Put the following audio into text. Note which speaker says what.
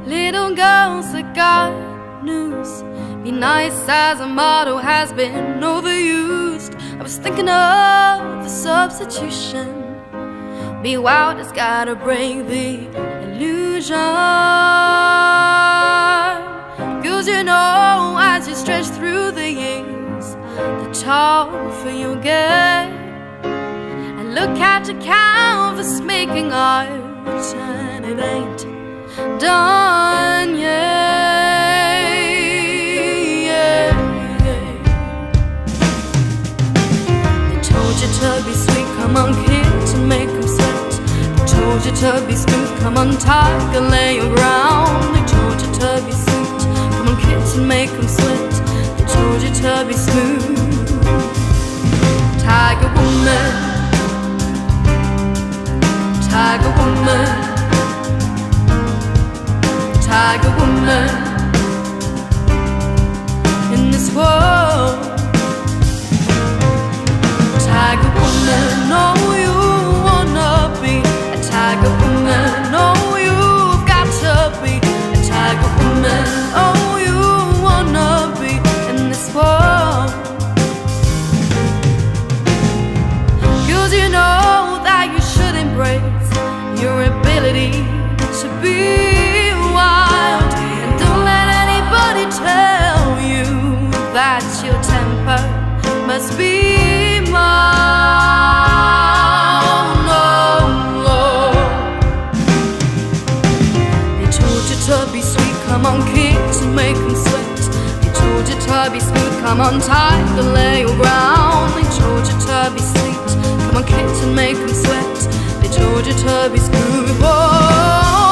Speaker 1: Little girls that got news. Be nice as a motto has been overused. I was thinking of a substitution. Be wild has gotta break the illusion. 'Cause you know, as you stretch through the years, the tougher you get. And look at the canvas making art, and it ain't done yet. They told you to be sweet, come on kids, and make them sweat. They told you to be smooth, come on tiger, lay your ground. They told you to be sweet, come on kids, and make them sweat. They told you to be smooth. Tigerwoman, Tigerwoman, Tigerwoman. In this world, Tigerwoman, oh, you wanna be a Tigerwoman. Oh, you've got to be a Tigerwoman. Oh, you wanna be in this world. 'Cause you know that you should embrace your ability to be wild. And don't let anybody tell you that your temper must be mild. No, no. They told you to be sweet, come on kids, and make them sweat. They told you to be smooth, come on tight, and lay your ground. They told you to be sweet, come on kids, and make them sweat. They told you to be smooth. Oh,